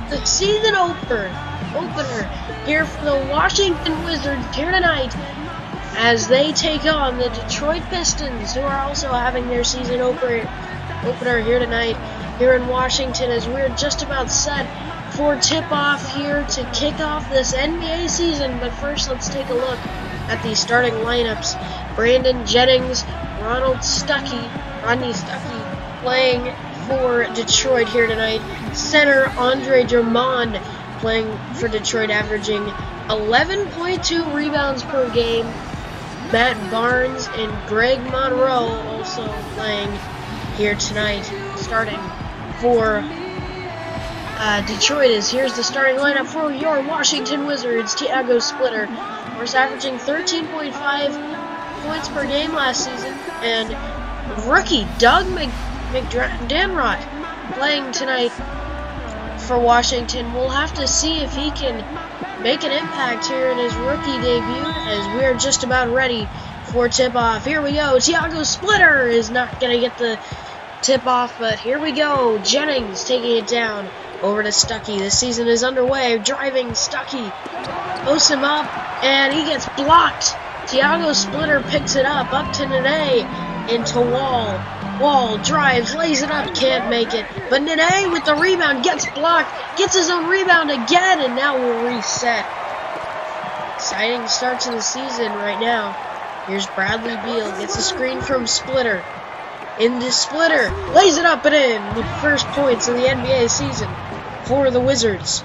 the season opener here for the Washington Wizards here tonight as they take on the Detroit Pistons, who are also having their season opener here tonight here in Washington, as we're just about set for tip-off here to kick off this NBA season. But first, let's take a look at the starting lineups. Brandon Jennings, Rodney Stuckey playing for Detroit here tonight. Center Andre Drummond playing for Detroit, averaging 11.2 rebounds per game. Matt Barnes and Greg Monroe also playing here tonight, starting for Detroit. Here's the starting lineup for your Washington Wizards. Tiago Splitter was averaging 13.5 points per game last season, and rookie Doug McDanrott playing tonight for Washington. We'll have to see if he can make an impact here in his rookie debut, as we're just about ready for tip-off. Here we go. Tiago Splitter is not going to get the tip-off, but here we go. Jennings taking it down over to Stuckey. The season is underway. Driving Stuckey. Posts him up, and he gets blocked. Tiago Splitter picks it up to Nene, into Wall. Wall drives, lays it up, can't make it. But Nene with the rebound gets blocked, gets his own rebound again, and now we'll reset. Exciting start to the season right now. Here's Bradley Beal, gets a screen from Splitter. Into Splitter, lays it up and in. The first points of the NBA season for the Wizards.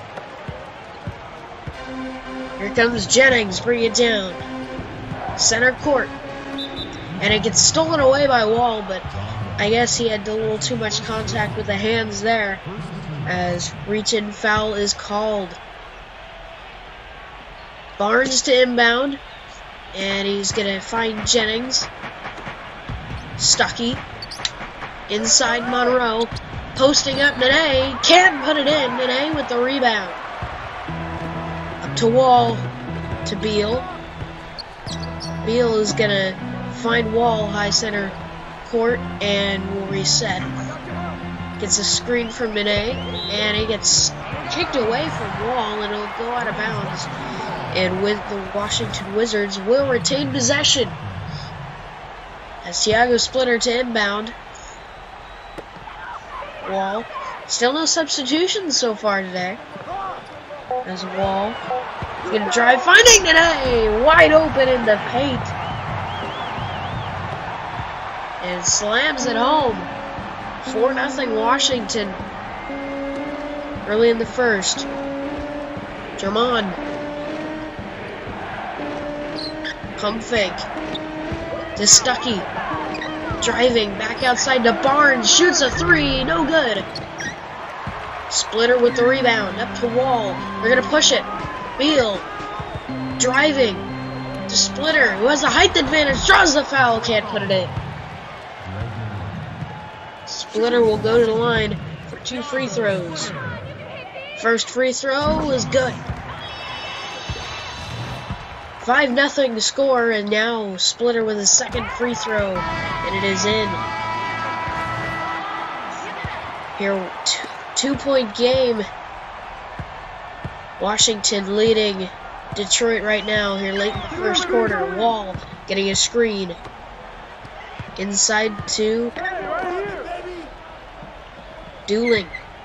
Here comes Jennings, bring it down. Center court. And it gets stolen away by Wall, but I guess he had a little too much contact with the hands there, as reach-in foul is called. Barnes to inbound, and he's going to find Jennings. Stuckey inside Monroe, posting up Nene, can't put it in. Nene with the rebound. Up to Wall, to Beal. Beal is going to find Wall, high center court, and will reset. Gets a screen from Nene, and he gets kicked away from Wall, and it'll go out of bounds. And with the Washington Wizards will retain possession. As Tiago Splitter to inbound. Wall. Still no substitutions so far today. As Wall. He's going to drive, finding Nene! Wide open in the paint. And slams it home. 4-0 Washington. Early in the first. Drummond. Pump fake. To Stuckey. Driving back outside to Barnes. Shoots a three. No good. Splitter with the rebound. Up to Wall. They're going to push it. Beal. Driving. To Splitter, who has the height advantage. Draws the foul. Can't put it in. Splitter will go to the line for 2 free throws. First free throw is good. 5-0 to score, and now Splitter with his second free throw, and it is in. Here, 2-point game. Washington leading Detroit right now here late in the first quarter. Wall getting a screen. Inside to Dooling.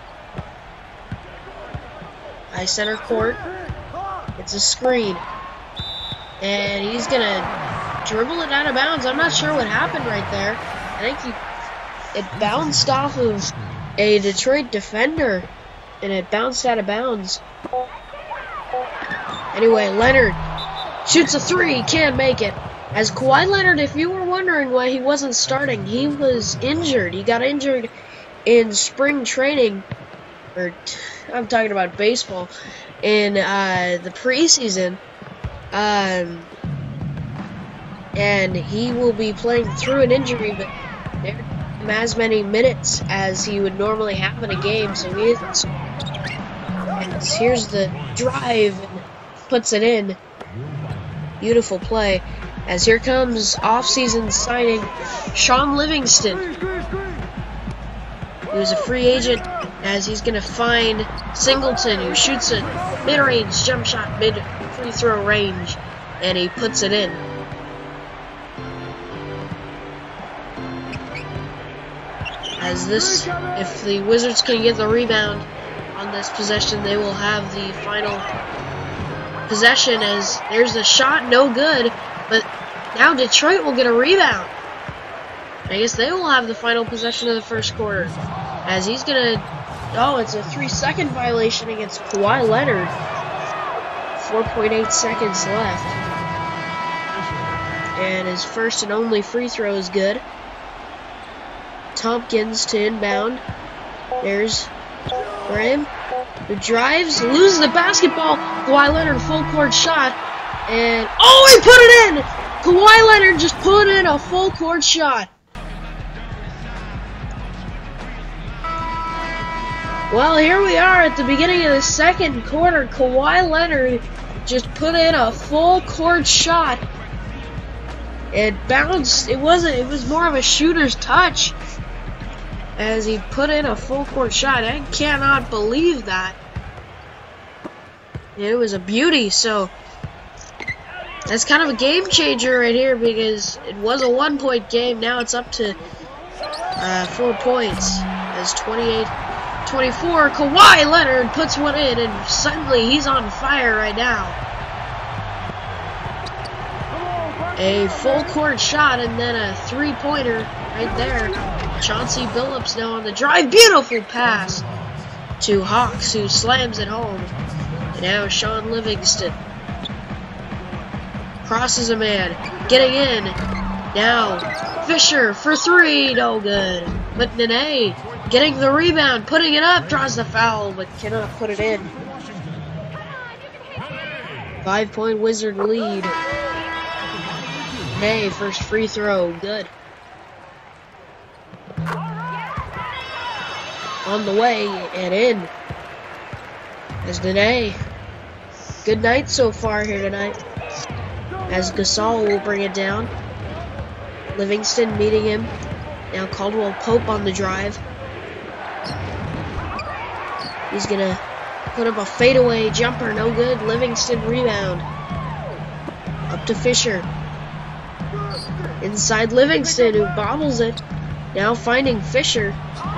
High center court. It's a screen. And he's going to dribble it out of bounds. I'm not sure what happened right there. I think it bounced off of a Detroit defender, and it bounced out of bounds. Anyway, Leonard shoots a three, can't make it. As Kawhi Leonard, if you were wondering why he wasn't starting, he was injured. He got injured in spring training, or I'm talking about baseball, in the preseason. And he will be playing through an injury, but there as many minutes as he would normally have in a game, so he isn't. And here's the drive, and puts it in. Beautiful play. As here comes off-season signing Sean Livingston. He was a free agent as he's going to find Singleton, who shoots a mid-range jump shot, mid-free throw range, and he puts it in. As this, if the Wizards can get the rebound on this possession, they will have the final possession, as there's the shot, no good, but now Detroit will get a rebound. I guess they will have the final possession of the first quarter, as he's gonna, oh, it's a 3-second violation against Kawhi Leonard. 4.8 seconds left, and his first and only free throw is good. Tompkins to inbound. There's Graham, who drives, loses the basketball. Kawhi Leonard full court shot, and oh, he put it in! Kawhi Leonard just put in a full court shot. Well, here we are at the beginning of the second quarter. Kawhi Leonard just put in a full court shot. It bounced. It was more of a shooter's touch, as he put in a full court shot. I cannot believe that. It was a beauty. So that's kind of a game changer right here, because it was a 1-point game. Now it's up to 4 points. As 28-24, Kawhi Leonard puts one in, and suddenly he's on fire right now. A full court shot and then a 3-pointer right there. Chauncey Billups now on the drive. Beautiful pass to Hawks, who slams it home. And now Sean Livingston crosses a man, getting in. Now Fisher for 3, no good. But Nene getting the rebound, putting it up, draws the foul, but cannot put it in. 5-point Wizard lead. Nene, first free throw, good. On the way and in. As Nene, good night so far here tonight. As Gasol will bring it down. Livingston meeting him. Now Caldwell Pope on the drive. He's gonna put up a fadeaway jumper, no good. Livingston rebound. Up to Fisher. Inside Livingston, who bobbles it. Now finding Fisher.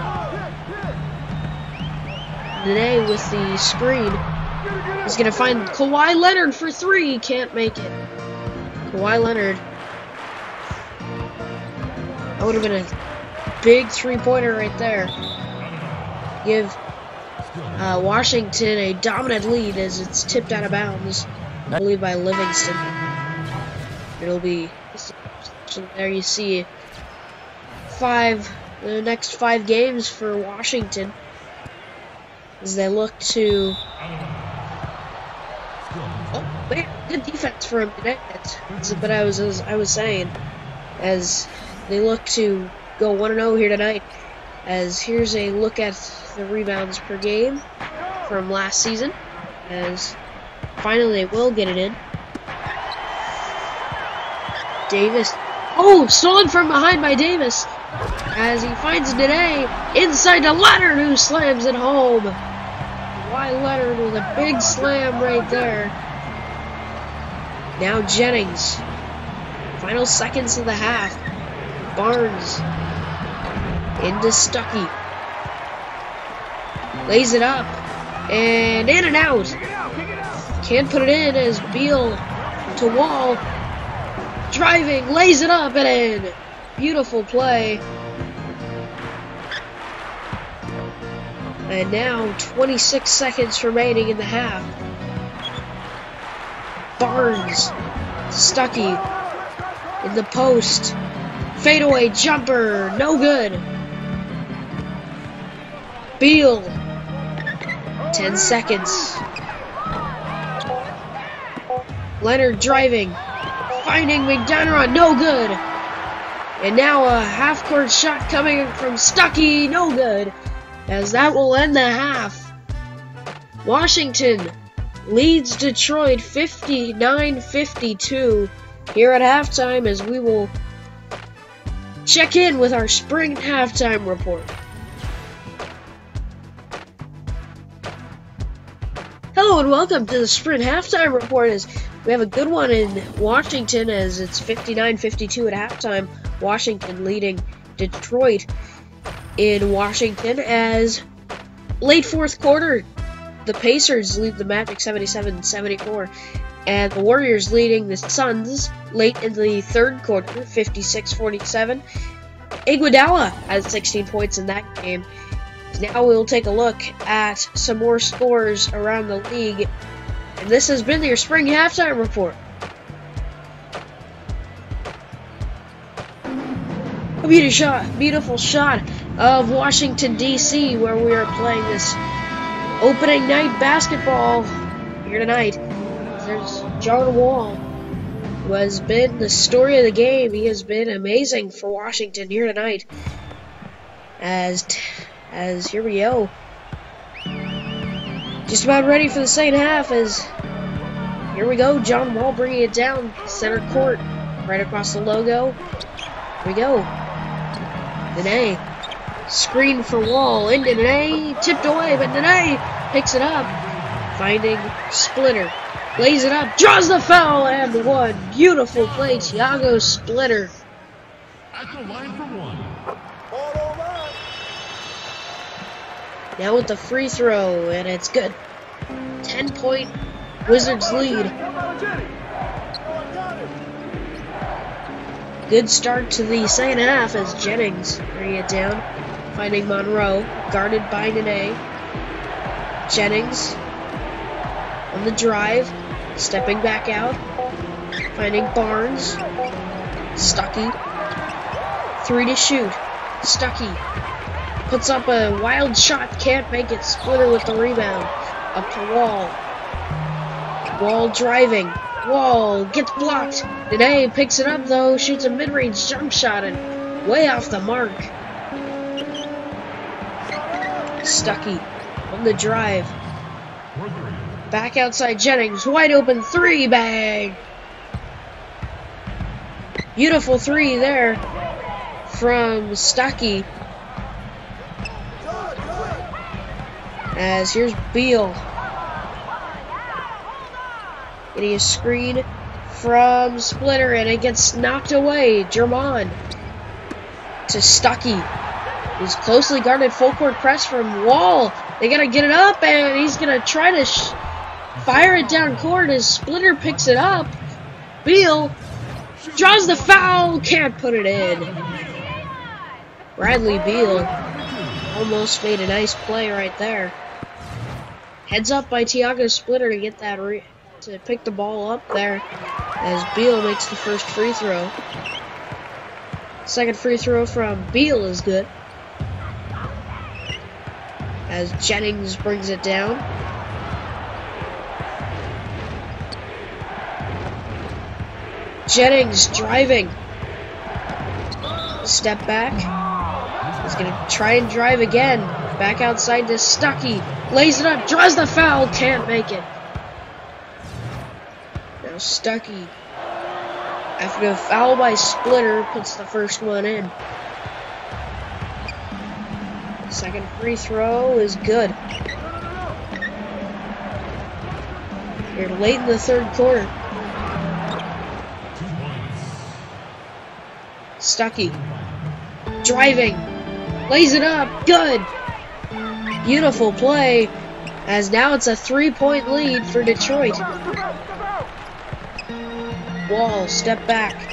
Nene with the screen. He's gonna find Kawhi Leonard for 3. Can't make it. Kawhi Leonard. That would have been a big 3-pointer right there. Give Washington a dominant lead as it's tipped out of bounds, I believe, by Livingston. It'll be, there you see, the next 5 games for Washington as they look to. Oh, man, good defense for him today. That's what I was saying, as they look to go 1-0 here tonight. As here's a look at the rebounds per game from last season, as finally they will get it in. Davis, oh, stolen from behind by Davis, as he finds Nene inside to Leonard, who slams it home. Kawhi Leonard with a big slam right there. Now Jennings, final seconds of the half. Barnes into Stuckey, lays it up, and in and out. Can't put it in as Beal to Wall, driving, lays it up and in. Beautiful play. And now 26 seconds remaining in the half. Barnes, Stuckey in the post. Fadeaway jumper, no good. Beal, 10 seconds. Leonard driving, finding McDonough, no good. And now a half-court shot coming from Stuckey, no good. As that will end the half. Washington leads Detroit 59-52 here at halftime, as we will check in with our spring halftime report. Hello and welcome to the Sprint Halftime Report. As we have a good one in Washington, as it's 59-52 at halftime. Washington leading Detroit in Washington. As late fourth quarter, the Pacers lead the Magic 77-74, and the Warriors leading the Suns late in the third quarter, 56-47. Iguodala has 16 points in that game. Now we'll take a look at some more scores around the league, and this has been your Spring Halftime Report. A beautiful shot of Washington, D.C., where we are playing this opening night basketball here tonight. There's John Wall, who has been the story of the game. He has been amazing for Washington here tonight. As here we go. Just about ready for the second half, as here we go. John Wall bringing it down center court, right across the logo. Here we go. Nene, screen for Wall, into Nene, tipped away, but Nene picks it up, finding Splitter, lays it up, draws the foul, and one. Beautiful play, Thiago Splitter. At the line for one. Now with the free throw, and it's good. 10-point Wizards lead. Good start to the second half as Jennings bringing it down, finding Monroe, guarded by Nene. Jennings on the drive, stepping back out, finding Barnes. Stuckey, 3 to shoot. Stuckey puts up a wild shot, can't make it. Splitter with the rebound. Up to Wall. Wall driving. Wall gets blocked. Nene picks it up though, shoots a mid-range jump shot and way off the mark. Stuckey on the drive. Back outside Jennings. Wide open 3, bang! Beautiful 3 there from Stuckey. As here's Beal. Getting a screen from Splitter, and it gets knocked away. German to Stuckey. He's closely guarded, full court press from Wall. They gotta get it up, and he's gonna try to fire it down court as Splitter picks it up. Beal draws the foul, can't put it in. Bradley Beal almost made a nice play right there. Heads up by Thiago Splitter to get that to pick the ball up there as Beal makes the first free throw. Second free throw from Beal is good as Jennings brings it down. Jennings driving. Step back. He's going to try and drive again. Back outside to Stuckey. Lays it up, draws the foul, can't make it. Now Stuckey, after a foul by Splitter, puts the first one in. Second free throw is good. Here late in the third quarter. Stuckey, driving, lays it up, good. Beautiful play, as now it's a 3-point lead for Detroit. Wall, step back.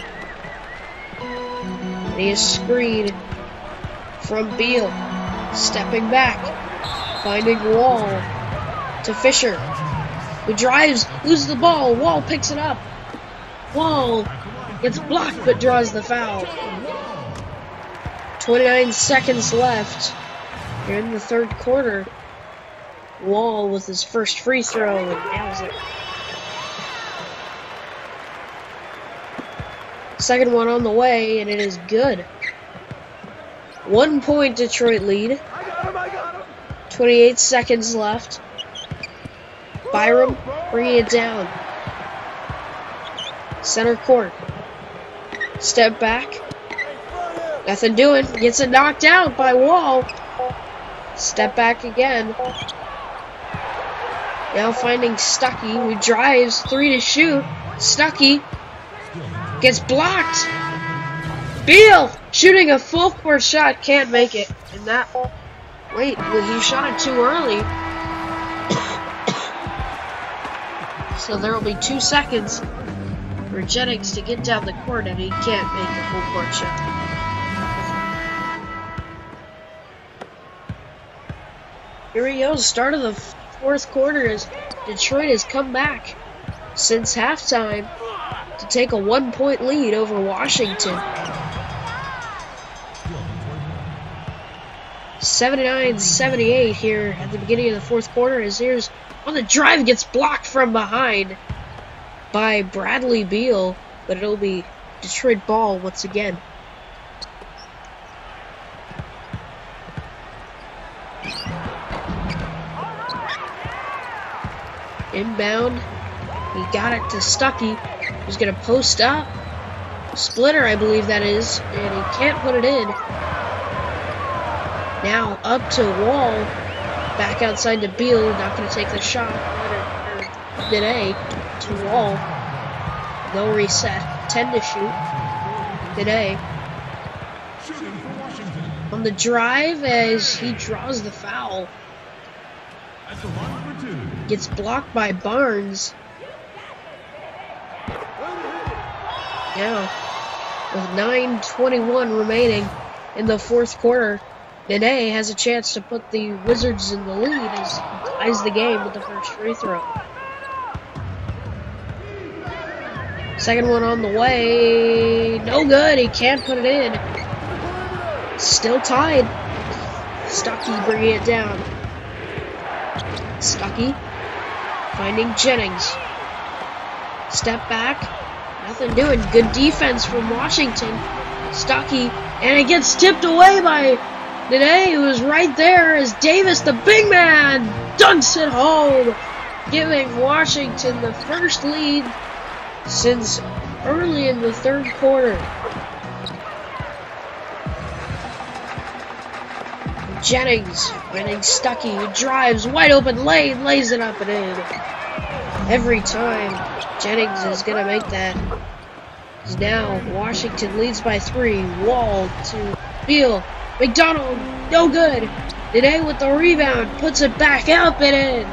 And he is screened from Beal. Stepping back, finding Wall to Fisher, who drives, loses the ball. Wall picks it up. Wall gets blocked but draws the foul. 29 seconds left. Here in the third quarter. Wall with his first free throw and nails it. Second one on the way, and it is good. 1 point Detroit lead. 28 seconds left. Byram bringing it down. Center court. Step back. Nothing doing. Gets it knocked out by Wall. Step back again. Now finding Stuckey, who drives 3 to shoot. Stuckey gets blocked. Beal shooting a full court shot, can't make it. And that, wait, he shot it too early. So there will be 2 seconds for Jennings to get down the court, and he can't make the full court shot. Here we go, start of the 4th quarter as Detroit has come back since halftime to take a 1-point lead over Washington. 79-78 here at the beginning of the 4th quarter as here's on the drive, gets blocked from behind by Bradley Beal, but it'll be Detroit ball once again. Inbound, he got it to Stuckey, who's going to post up. Splitter, I believe that is, and he can't put it in. Now up to Wall, back outside to Beal, not going to take the shot. Dene to Wall, no reset, 10 to shoot. Dene on the drive as he draws the foul. Gets blocked by Barnes. Now, with 9:21 remaining in the 4th quarter, Nene has a chance to put the Wizards in the lead as he ties the game with the first free throw. Second one on the way. No good. He can't put it in. Still tied. Stuckey bringing it down. Stuckey finding Jennings. Step back. Nothing doing. Good defense from Washington. Stuckey. And it gets tipped away by Nene, who was right there as Davis, the big man, dunks it home, giving Washington the first lead since early in the 3rd quarter. Jennings finding Stuckey, who drives wide open lane, lays it up and in. Every time Jennings is going to make that. Now Washington leads by 3. Wall to Beal. McDonald, no good. Nene with the rebound, puts it back up and in.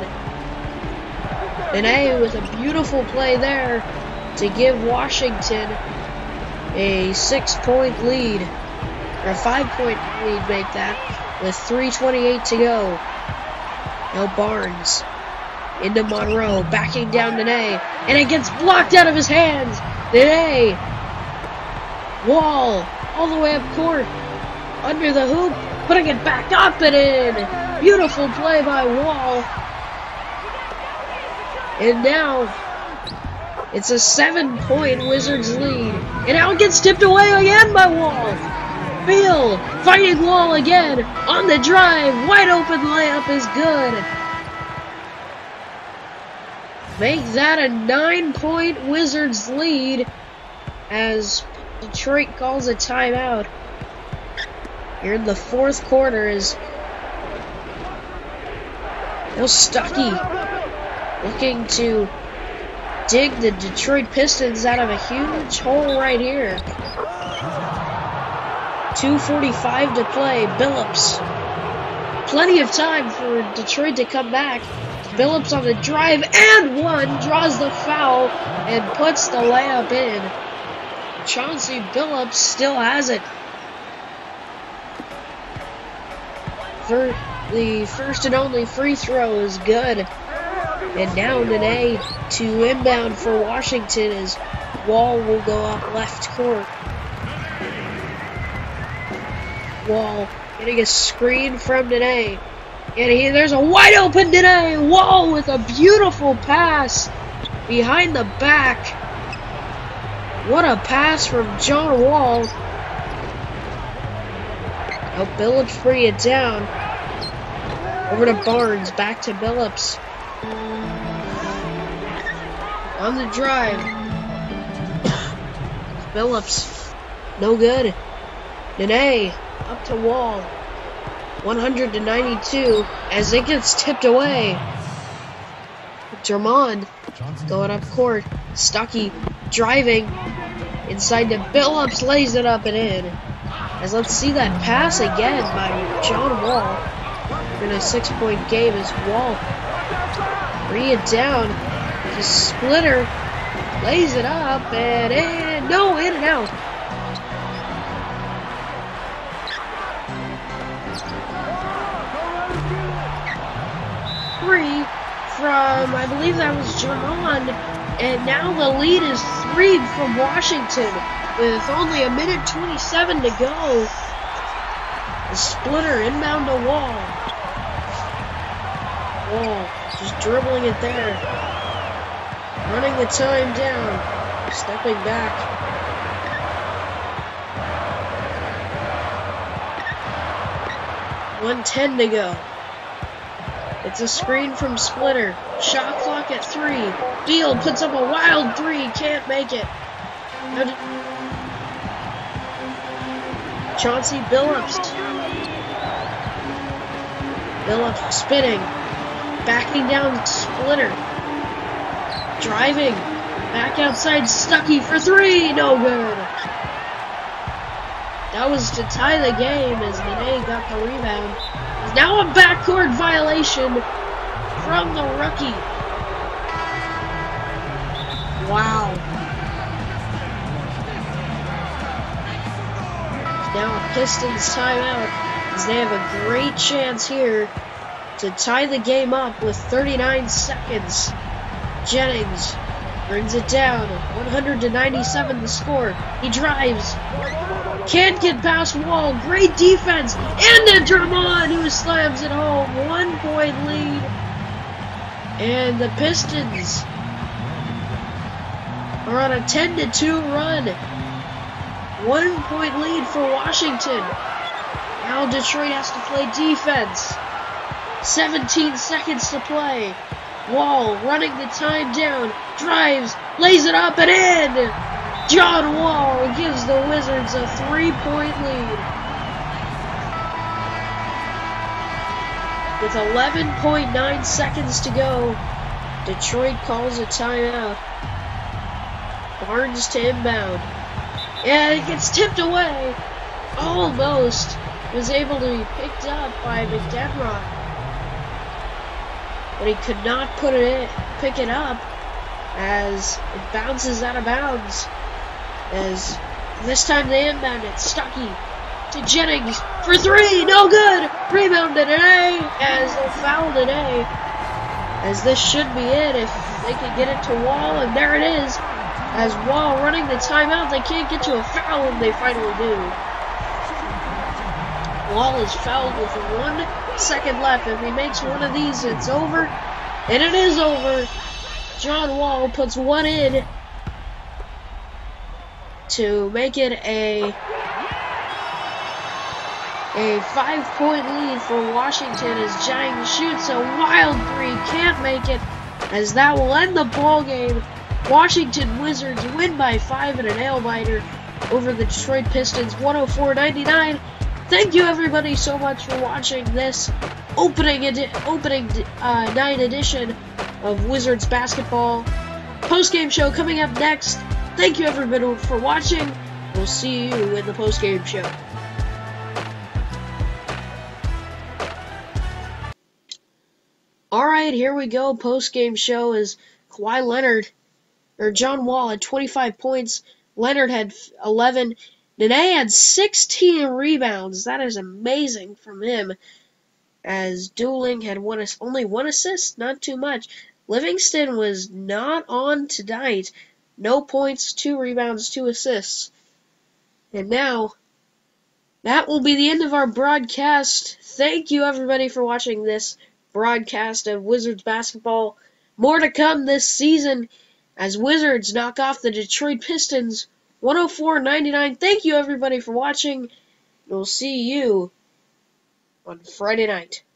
Nene with a beautiful play there to give Washington a 6-point lead, or a 5-point lead, make that, with 3:28 to go. Now Barnes into Monroe, backing down Nene, and it gets blocked out of his hands. Nene, Wall, all the way up court, under the hoop, putting it back up and in. Beautiful play by Wall. And now it's a 7-point Wizards lead. And now it gets tipped away again by Wall. Beal fighting Wall again on the drive. Wide open layup is good. Make that a 9-point Wizards lead as Detroit calls a timeout. Here in the 4th quarter is Stuckey looking to dig the Detroit Pistons out of a huge hole right here. 2:45 to play. Billups. Plenty of time for Detroit to come back. Billups on the drive and one, draws the foul and puts the layup in. Chauncey Billups still has it. The first and only free throw is good. And now Nene to inbound for Washington as Wall will go up left court. Wall getting a screen from Nene. And there's a wide open Nene. Wall with a beautiful pass behind the back. What a pass from John Wall. Now Billups bring it down. Over to Barnes, back to Billups. On the drive. Billups, no good. Nene, up to Wall. 100-92 as it gets tipped away. Drummond going up court. Stuckey driving inside to Billups, lays it up and in. As let's see that pass again by John Wall. In a 6-point game as Wall bring it down. The splitter lays it up and in. No, in and out. Three from, I believe that was Drummond, and now the lead is 3 from Washington with only 1:27 to go. The splitter inbound to Wall. Wall just dribbling it there, running the time down, stepping back. .110 to go. It's a screen from Splitter. Shot clock at 3. Beal puts up a wild 3. Can't make it. Chauncey Billups. Billups spinning. Backing down Splitter. Driving. Back outside Stuckey for 3. No good. That was to tie the game as Nene got the rebound. Now a backcourt violation from the rookie. Wow. Now a Pistons timeout as they have a great chance here to tie the game up with 39 seconds. Jennings brings it down. 100-97 the score. He drives. Can't get past Wall. Great defense. And then Drummond who slams it home. 1-point lead. And the Pistons are on a 10-2 run. 1-point lead for Washington. Now Detroit has to play defense. 17 seconds to play. Wall running the time down. Drives. Lays it up and in. John Wall gives the Wizards a 3-point lead. With 11.9 seconds to go, Detroit calls a timeout. Barnes to inbound. And it gets tipped away. Almost was able to be picked up by McDermott. But he could not pick it up as it bounces out of bounds. As this time they inbound it. Stuckey to Jennings for 3. No good. Rebounded today as they foul today. As this should be it if they can get it to Wall. And there it is. As Wall running the timeout. They can't get to a foul and they finally do. Wall is fouled with 1 second left. If he makes one of these, it's over. And it is over. John Wall puts one in to make it a 5-point lead for Washington as Jennings shoots a wild 3. Can't make it as that will end the ball game. Washington Wizards win by 5 in a nail-biter over the Detroit Pistons 104-99. Thank you everybody so much for watching this opening night edition of Wizards basketball. Post-game show coming up next. Thank you everybody for watching. We'll see you in the post-game show. Alright, here we go. Post-game show is John Wall had 25 points. Leonard had 11. Nene had 16 rebounds. That is amazing from him. As Dooling had only 1 assist, not too much. Livingston was not on tonight. No points, 2 rebounds, 2 assists. And now, that will be the end of our broadcast. Thank you everybody for watching this broadcast of Wizards basketball. More to come this season as Wizards knock off the Detroit Pistons 104-99. Thank you everybody for watching. We'll see you on Friday night.